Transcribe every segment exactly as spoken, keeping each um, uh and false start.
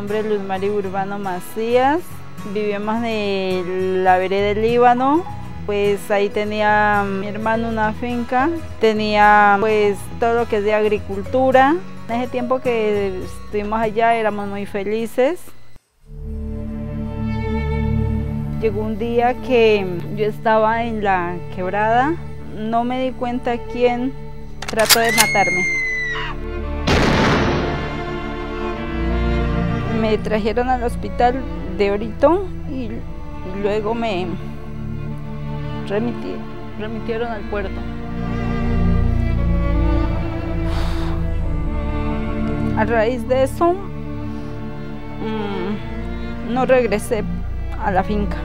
nombre es Luz Mari Urbano Macías, vivimos en la vereda del Líbano. Pues ahí tenía mi hermano una finca, tenía pues todo lo que es de agricultura. En ese tiempo que estuvimos allá éramos muy felices. Llegó un día que yo estaba en la quebrada, no me di cuenta quién trató de matarme. Me trajeron al hospital de Orito y, y luego me remití, remitieron al puerto. A raíz de eso, mmm, no regresé a la finca.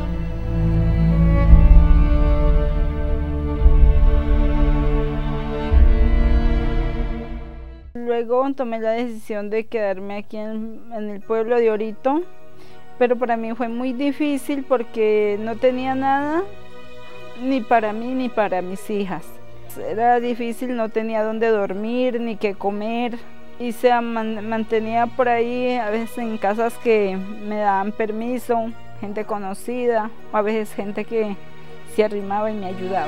Luego tomé la decisión de quedarme aquí en, en el pueblo de Orito, pero para mí fue muy difícil porque no tenía nada, ni para mí ni para mis hijas. Era difícil, no tenía dónde dormir ni qué comer y se man, mantenía por ahí a veces en casas que me daban permiso, gente conocida, o a veces gente que se arrimaba y me ayudaba.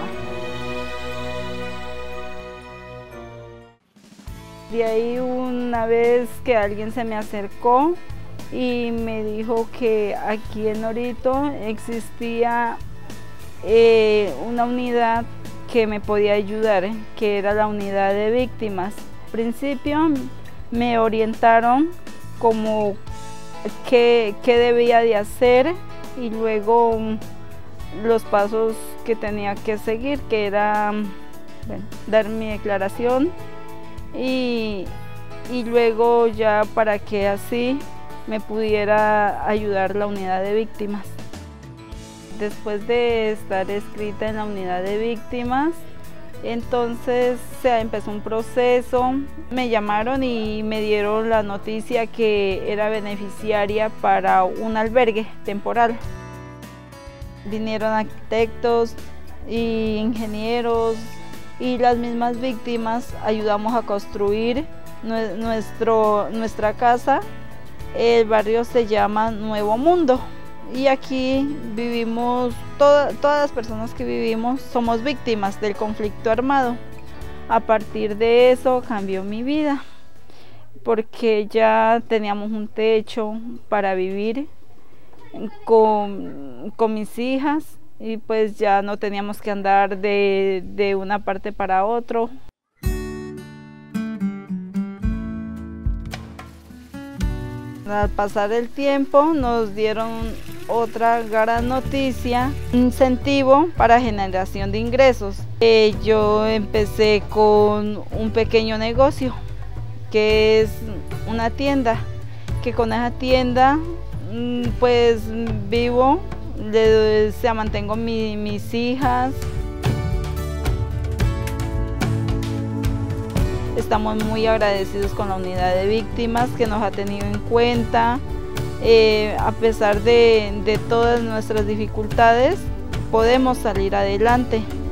De ahí una vez que alguien se me acercó y me dijo que aquí en Orito existía eh, una unidad que me podía ayudar, que era la unidad de víctimas. Al principio me orientaron como qué, qué debía de hacer y luego los pasos que tenía que seguir, que era bueno, dar mi declaración y, y luego ya para que así me pudiera ayudar la unidad de víctimas. Después de estar escrita en la unidad de víctimas, entonces se empezó un proceso, me llamaron y me dieron la noticia que era beneficiaria para un albergue temporal. Vinieron arquitectos e ingenieros y las mismas víctimas ayudamos a construir nuestro, nuestra casa. El barrio se llama Nuevo Mundo y aquí vivimos, toda, todas las personas que vivimos somos víctimas del conflicto armado. A partir de eso cambió mi vida porque ya teníamos un techo para vivir con, con mis hijas y pues ya no teníamos que andar de, de una parte para otro. Al pasar el tiempo nos dieron otra gran noticia, un incentivo para generación de ingresos. Eh, yo empecé con un pequeño negocio, que es una tienda, que con esa tienda pues vivo, le, se mantengo mi, mis hijas. Estamos muy agradecidos con la unidad de víctimas que nos ha tenido en cuenta. Eh, a pesar de, de todas nuestras dificultades, podemos salir adelante.